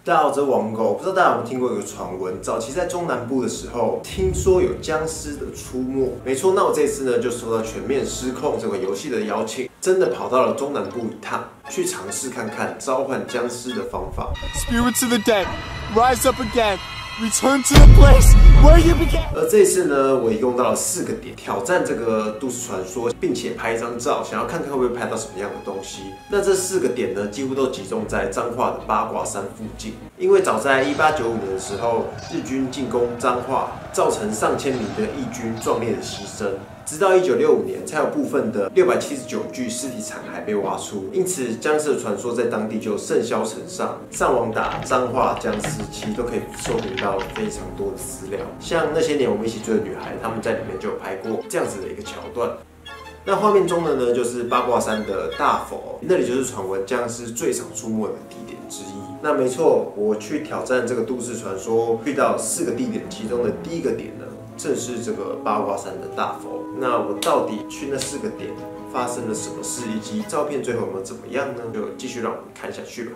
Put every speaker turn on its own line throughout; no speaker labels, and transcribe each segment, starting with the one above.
大家好，我是王狗。不知道大家有没有听过一个传闻？早期在中南部的时候，听说有僵尸的出没。没错，那我这次呢就收到《全面失控》这款游戏的邀请，真的跑到了中南部一趟，去尝试看看召唤僵尸的方法。
Spirits of the dead, rise up again. Return to the place where you began.
而这一次呢，我一共到了4个点挑战这个都市传说，并且拍一张照，想要看看会不会拍到什么样的东西。那这4个点呢，几乎都集中在彰化的八卦山附近。因为早在1895年的时候，日军进攻彰化，造成上千名的义军壮烈的牺牲。直到1965年，才有部分的679具尸体残骸被挖出，因此僵尸的传说在当地就甚嚣尘上。上网打彰化僵尸，其实都可以搜寻到非常多的资料。像那些年我们一起追的女孩，他们在里面就有拍过这样子的一个桥段。那画面中的呢，就是八卦山的大佛，那里就是传闻僵尸最常出没的地点之一。那没错，我去挑战这个都市传说，去到4个地点，其中的第1个点呢，正是这个八卦山的大佛。那我到底去那4个点发生了什么事，以及照片最后有没有怎么样呢？就继续让我们看下去吧。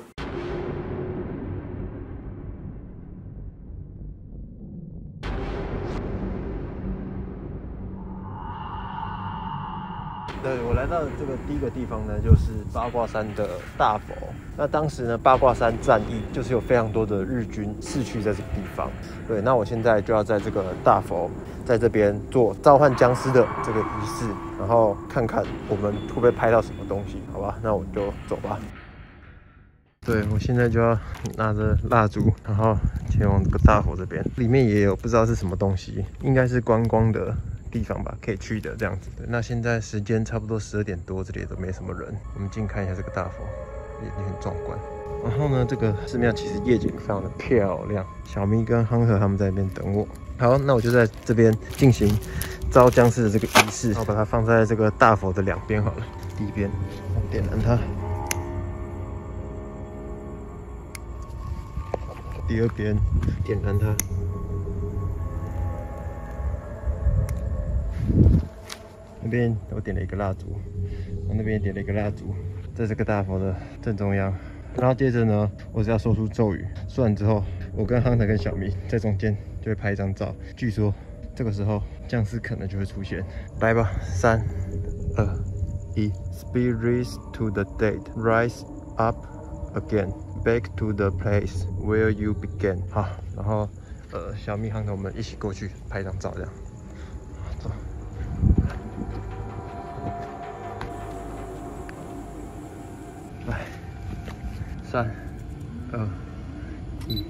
对，我来到的这个第1个地方呢，就是八卦山的大佛。那当时呢，八卦山战役就是有非常多的日军逝去在这个地方。对，那我现在就要在这个大佛，在这边做召唤僵尸的这个仪式，然后看看我们会不会拍到什么东西，好吧？那我就走吧。对，我现在就要拿着蜡烛，然后前往这个大佛这边，里面也有不知道是什么东西，应该是观光的地方吧，可以去的这样子。那现在时间差不多12点多，这里都没什么人。我们进看一下这个大佛，也很壮观。然后呢，这个寺庙其实夜景非常的漂亮。小咪跟亨特他们在那边等我。好，那我就在这边进行招僵尸的这个仪式。我把它放在这个大佛的2边好了。第1边，我点燃它；第2边，点燃它。那边我点了一个蜡烛，我那边也点了一个蜡烛，在这个大佛的正中央。然后接着呢，我只要说出咒语，说完之后，我跟亨特跟小咪在中间就会拍一张照。据说这个时候僵尸可能就会出现。来吧，3、2、1 ，Spirits to the dead, rise up again, back to the place where you began。好，然后小咪亨特我们一起过去拍一张照，这样。走。来，3、2、1。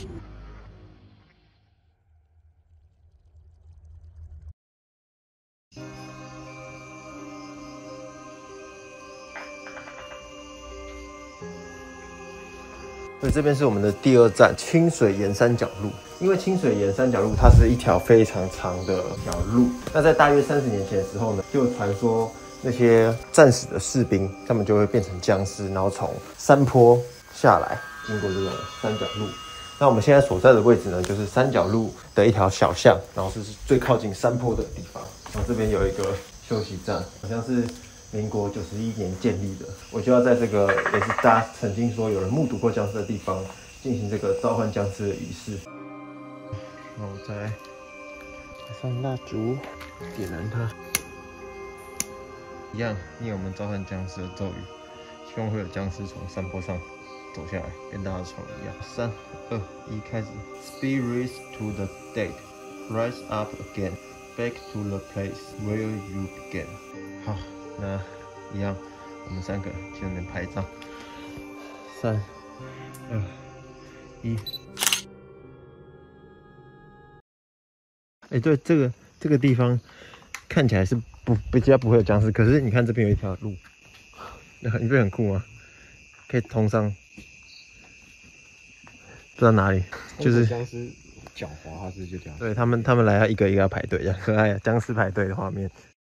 所以这边是我们的第2站清水岩山脚路。因为清水岩山脚路它是一条非常长的条路，那在大约30年前的时候呢，就传说那些战死的士兵，他们就会变成僵尸，然后从山坡下来，经过这个三角路。那我们现在所在的位置呢，就是三角路的一条小巷，然后是最靠近山坡的地方。然后这边有一个休息站，好像是民国91年建立的。我就要在这个也是大家曾经说有人目睹过僵尸的地方，进行这个召唤僵尸的仪式。然后再加上蜡烛，点燃它，一样念我们召唤僵尸的咒语，希望会有僵尸从山坡上走下来，跟大家闯一样。3、2、1，开始。Spirits to the dead, rise up again, back to the place where you began。好，那一样，我们3个去那边拍照。3、2、1。对，这个地方看起来是比较不会有僵尸，可是你看这边有一条路，你不觉得很酷吗？可以通上，不知道哪里，就是
僵尸狡猾，他是就这样。
对他们来要一个一个要排队，这样可爱啊！僵尸排队的画面。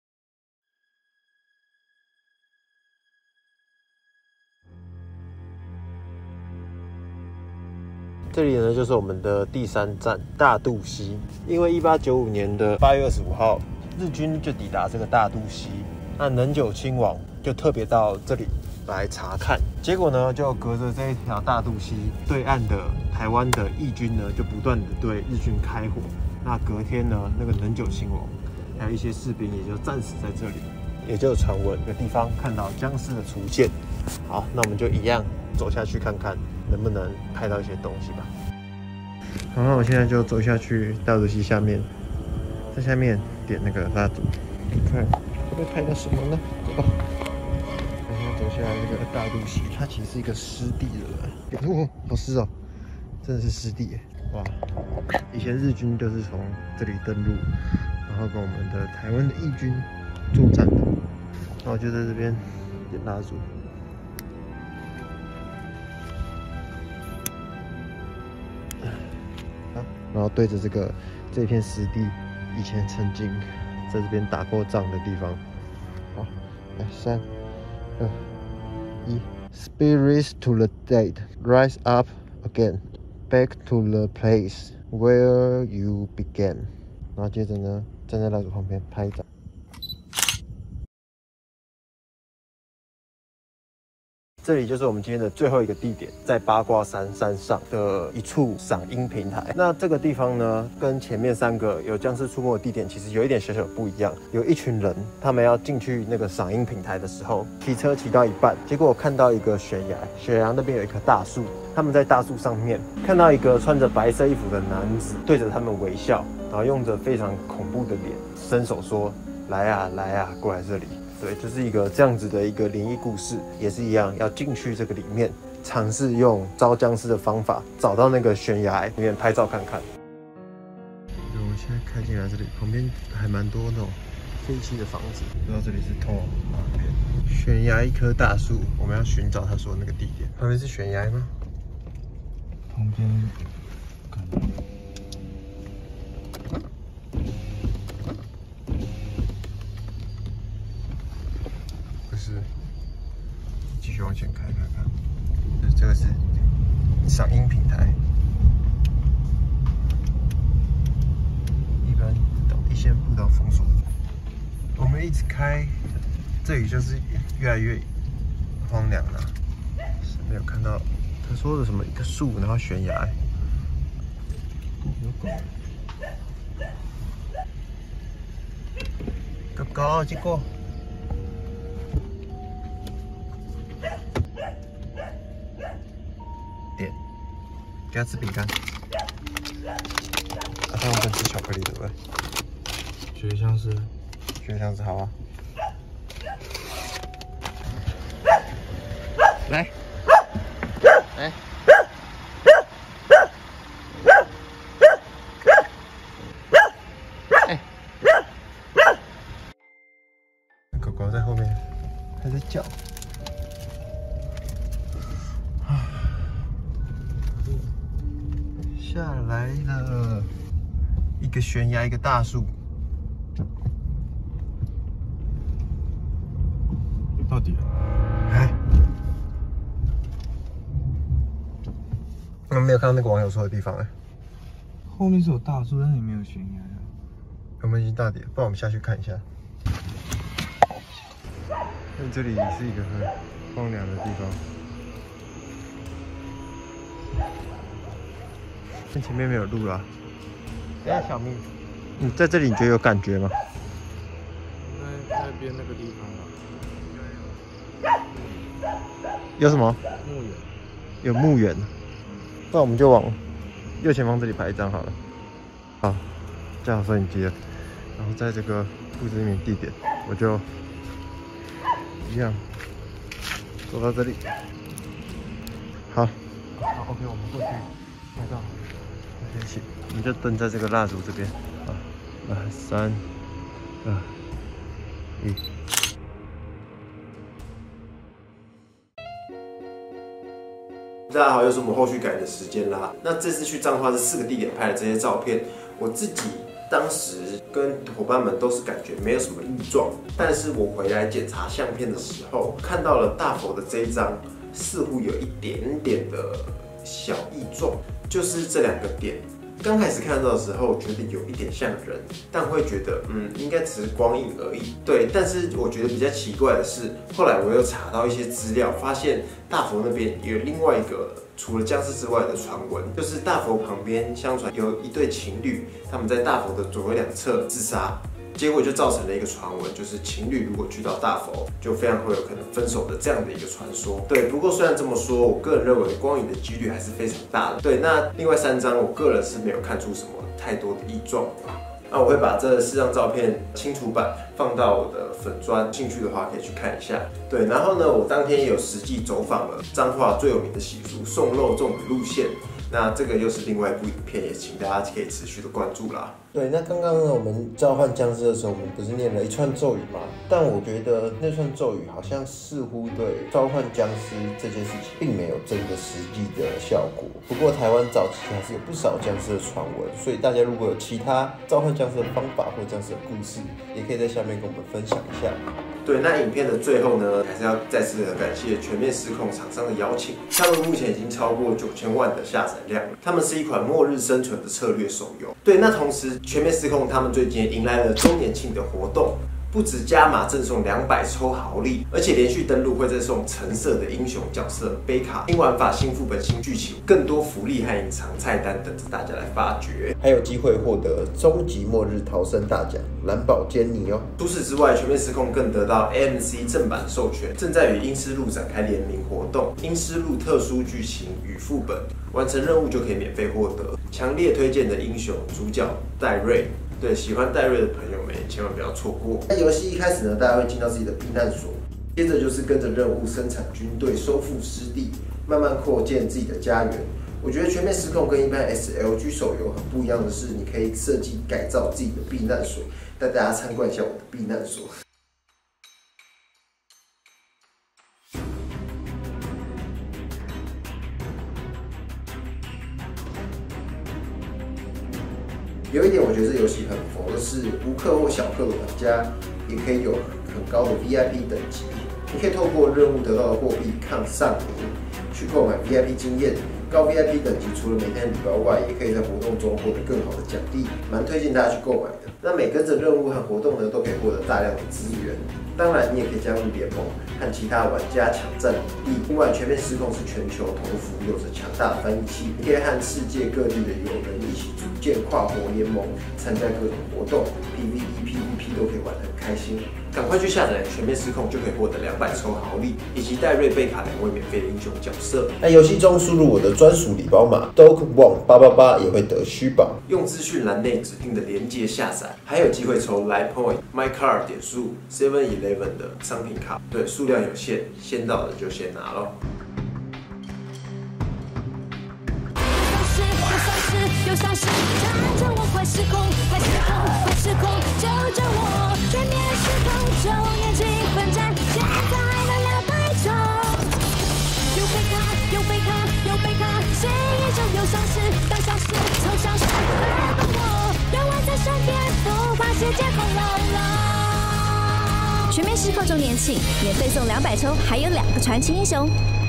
这里呢，就是我们的第3站大肚溪。因为1895年的8月25号，日军就抵达这个大肚溪，那能久亲王就特别到这里来查看。结果呢，就隔着这一条大肚溪对岸的台湾的义军呢，就不断的对日军开火。那隔天呢，那个能久亲王还有一些士兵也就战死在这里，也就传闻有地方看到僵尸的出现。好，那我们就一样走下去看看能不能拍到一些东西吧。好，那我现在就走下去大肚溪下面，在下面点那个蜡烛，看会不会拍到什么呢？走吧。我现在走下来这个大肚溪，它其实是一个湿地的，哦，好湿哦，真的是湿地耶！哇，以前日军就是从这里登陆，然后跟我们的台湾的义军作战的。那我就在这边点蜡烛。然后对着这片湿地，以前曾经在这边打过仗的地方。好，来3、2、1 ，Spirits to the dead, rise up again, back to the place where you began。然后接着呢，站在蜡烛旁边拍照。这里就是我们今天的最后一个地点，在八卦山山上的一处赏樱平台。那这个地方呢，跟前面3个有僵尸出没的地点其实有一点小小不一样。有一群人，他们要进去那个赏樱平台的时候，骑车骑到一半，结果我看到一个悬崖，悬崖那边有一棵大树，他们在大树上面看到一个穿着白色衣服的男子对着他们微笑，然后用着非常恐怖的脸，伸手说：“来啊，来啊，过来这里。”对，就是一个这样子的一个灵异故事，也是一样，要进去这个里面，尝试用招僵尸的方法，找到那个悬崖里面拍照看看。我们现在开进来这里，旁边还蛮多那种废弃的房子，不知道这里是通往哪边。悬崖一棵大树，我们要寻找他说的那个地点。旁边是悬崖吗？
旁边感觉。
是，继续往前开看看，这个是赏樱平台，一般一线步道封锁。我们一直开，这里就是越来越荒凉了。没有看到他说的什么一棵树，然后悬崖，有狗，狗狗结果。给他吃饼干，他们不吃巧克力对不对？
觉得像是，
好啊。来，来，哎，狗狗在后面还在叫。下来了，一个悬崖，一个大树。
到底？
哎，我们没有看到那个网友说的地方哎。
后面是有大树，但是也没有悬崖啊。
我们已经到底了，不然我们下去看一下。那这里是一个很荒凉的地方。前面没有路啦。哎，小蜜，你在这里你觉得有感觉吗？
那边那个地方啊，
有什么？
墓园。
有墓园。那我们就往右前方这里拍一张好了。好，架好摄影机了。然后在这个不知名地点，我就一样走到这里。好，好 ，OK， 我们过去拍照。一起，我们就蹲在这个蜡烛这边啊，来3、2、1。大家好，又是我们后续改的时间啦。那这次去彰化是4个地点拍的这些照片，我自己当时跟伙伴们都是感觉没有什么异状，但是我回来检查相片的时候，看到了大佛的这一张似乎有一点点的小异状，就是这2个点刚开始看到的时候，觉得有一点像人，但会觉得应该只是光影而已。对，但是我觉得比较奇怪的是，后来我又查到一些资料，发现大佛那边有另外一个除了僵尸之外的传闻，就是大佛旁边相传有一对情侣，他们在大佛的左右两侧自杀。结果就造成了一个传闻，就是情侣如果去到大佛，就非常会有可能分手的这样的一个传说。对，不过虽然这么说，我个人认为光影的几率还是非常大的。对，那另外3张，我个人是没有看出什么太多的异状。那我会把这4张照片清除版放到我的粉专，兴趣的话可以去看一下。对，然后呢，我当天也有实际走访了彰化最有名的习俗送肉粽的路线。那这个又是另外一部影片，也请大家可以持续的关注啦。
对，那刚刚呢，我们召唤僵尸的时候，我们不是念了一串咒语吗？但我觉得那串咒语好像似乎对召唤僵尸这件事情并没有真的实际的效果。不过台湾早期还是有不少僵尸的传闻，所以大家如果有其他召唤僵尸的方法或僵尸的故事，也可以在下面跟我们分享一下。
对，那影片的最后呢，还是要再次的感谢全面失控厂商的邀请，他们目前已经超过9000万的下载量了。他们是一款末日生存的策略手游。对，那同时全面失控他们最近迎来了周年庆的活动。不止加码赠送200抽豪利，而且连续登录会再送橙色的英雄角色杯卡、新玩法、新副本、新剧情，更多福利和隐藏菜单等着大家来发掘，
还有机会获得终极末日逃生大奖蓝宝坚尼哦。
除此之外，全面失控更得到 AMC 正版授权，正在与阴尸路展开联名活动，阴尸路特殊剧情与副本，完成任务就可以免费获得。强烈推荐的英雄主角戴瑞。对，喜欢戴瑞的朋友们千万不要错过。那游戏一开始呢，大家会进到自己的避难所，接着就是跟着任务生产军队、收复失地，慢慢扩建自己的家园。我觉得全面失控跟一般 SLG 手游很不一样的是，你可以设计改造自己的避难所，带大家参观一下我的避难所。有一点我觉得这游戏很佛的是，无氪或小氪的玩家也可以有很高的 VIP 等级。你可以透过任务得到的货币抗上瘾，去购买 VIP 经验。高 VIP 等级除了每天礼包外，也可以在活动中获得更好的奖励，蛮推荐大家去购买的。那每跟着任务和活动呢，都可以获得大量的资源。当然，你也可以加入联盟，和其他玩家抢占领地。另外，全面失控是全球同服，有着强大的翻译器，你可以和世界各地的友人一起组建跨国联盟，参加各种活动 ，PVE、PVP 都可以玩得很开心。赶快去下载全面失控，就可以获得200抽豪利，以及戴瑞贝卡2位免费的英雄角色。
在游戏中输入我的专属礼包码 DOGWONG888也会得虚宝。
用资讯栏内指定的连结下载，还有机会抽 Live Point、MyCard 点数、7-Eleven 的商品卡。对，数量有限，先到的就先拿咯。
有丧尸，缠着我，快失控，快失控，快失控，救救我！全面失控，周年庆奋战，现在了200抽。有贝卡，有贝卡，有贝卡，谁也就有丧尸，当丧尸，从丧尸来帮我，有我在身边，不怕世界崩了。全面失控周年庆，免费送200抽，还有2个传奇英雄。